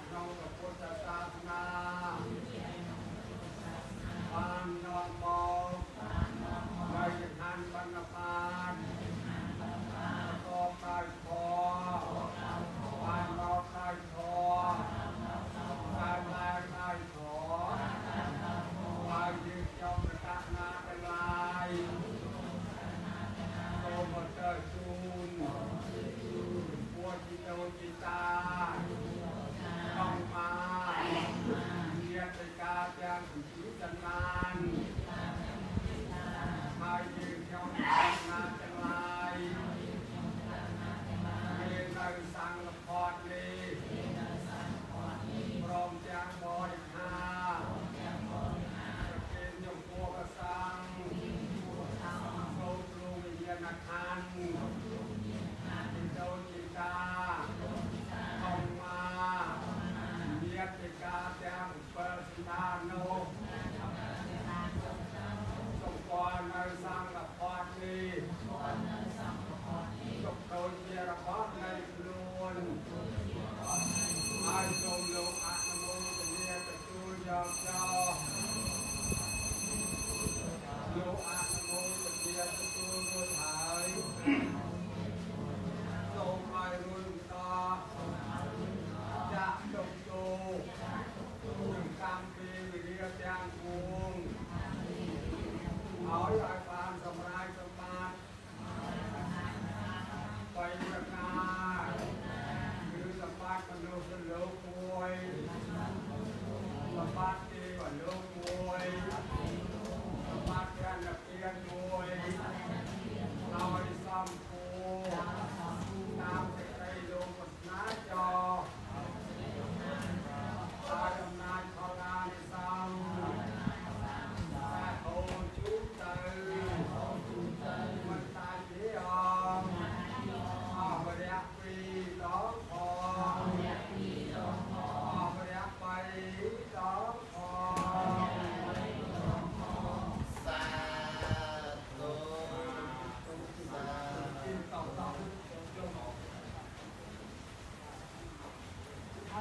นองกับพุทธศาสนาบานนองมองใบหันบรรณพานกอไก่คอบานนอไก่คอบานลายไก่ขอบานยืนจอมกระตานาเป็นลายโตมาเตอร์จูนปวดจิตโตจิตาต้องมาเรียนเป็นการยังถึงจันทานมายืนจอมกระตานาเป็นลายเรียนในสังละครนี้พร้อมจางบริหารเป็นยมโกกสังโซตรูวิญญาณคันจิตโตจิตาต้องมาเมียติกาแจงเปิดสินาโนสมควรในสังละครนี้จบโดยเจรพาในกลุ่นไอ้จงโลอัตโนจะเรียกจะจูยอมเจ้าโลอัตโนจะเรียกจะจูรุ่นหายโลไม่รุ่นต่อจะจบโตถึงกรรมปีวิริยะแจ้งวงเอาลายปานสมรายสมบัติไปประกาศคือสมบัติมันโลกโลกมวยสมบัติที่ว่าโลกมวยสมบัติการนักเรียนมวยเราไปซ้ำคูตามไปใครลงบนหน้าจอตาดำนานเขาลาในซ้ำตาโตชุบเตยมันตาเยี่ยมบริยักปีร้องคอบริยักไปร้องคอสาธุสาธุต่อจงให้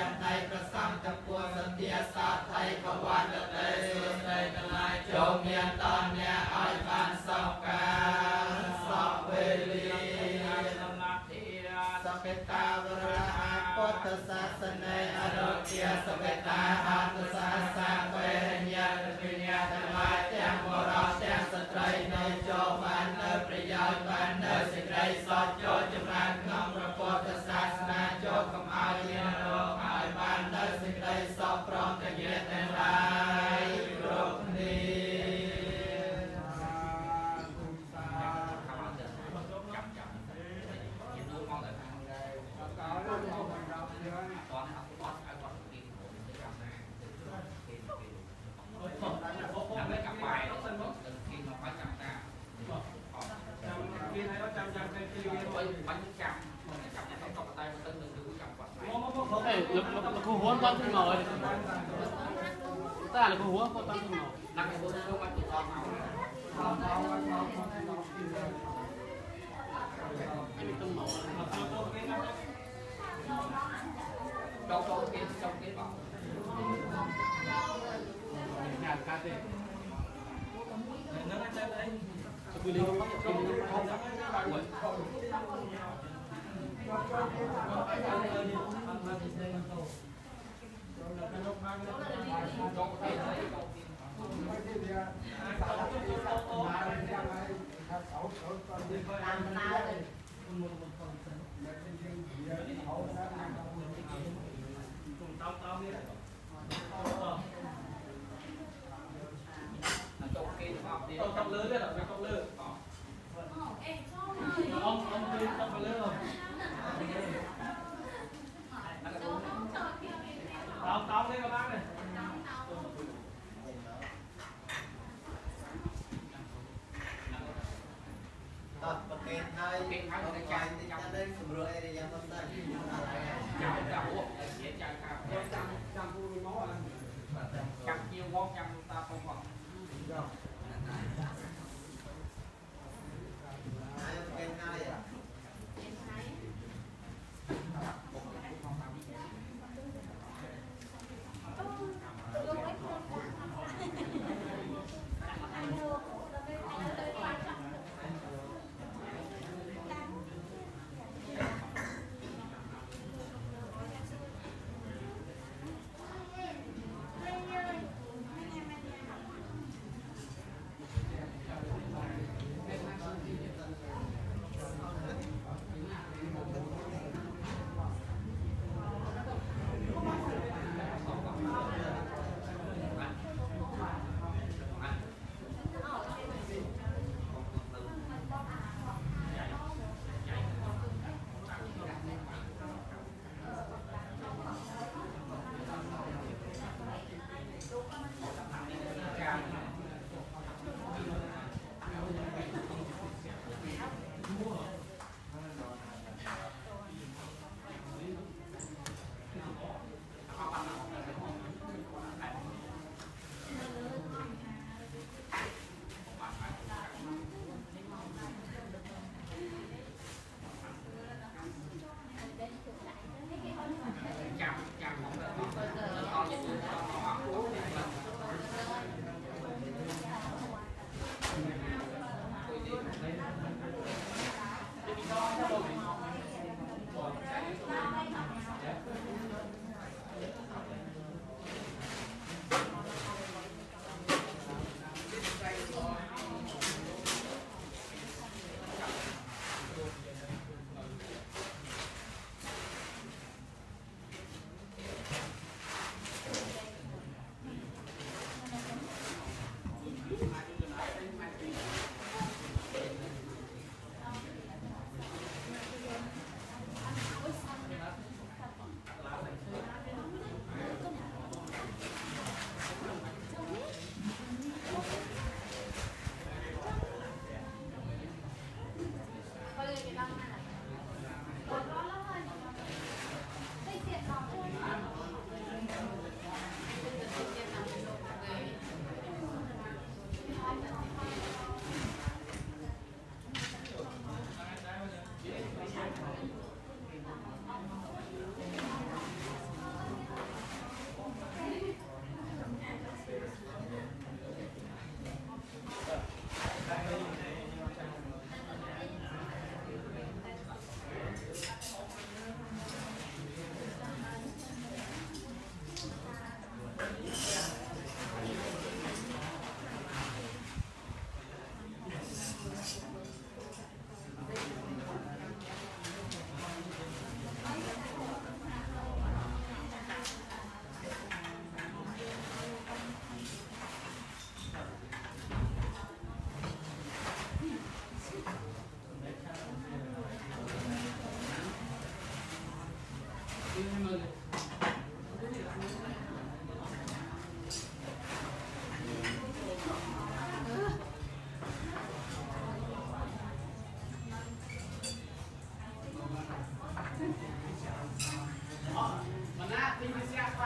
ยังในประสังตะปวงสติยศาสตร์ไทยขวันเตยสุดเลยทั้งหลายจงเมียนตอนเนี้ยอ้อยบานสอบการสอบเวลีสเปตาวราพุทธศาสนาอโรเกียสเปตาหัตถศาสนาเวญาณปิญญาทั้งหลายแจ้งบรอแจ้งสตรีในโจบันเนประโยชน์บันเนสิกไรสอดโจจำนานน้องพระพุทธศาสนาโจกำเอาเยนโรอายบันเนสิกไรสอบพร้อมกันเยแต่หลายโรคนี้ khu huống con thương ngồi ta là khu huống con thương ngồi nằm cái huống không ăn được con nào cái này không ngồi trong cái bảo nhà cá tê quy định không trong lớn đấy là trong lớn ông đi trong lớn rồi tao đây các bác này tập cái hai cái trái thì cho nên sửa rồi thì em không tay chào chào dễ chào chào chào vui máu anh chào nhiều món chào ta không còn cái hai à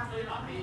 tôi nói thì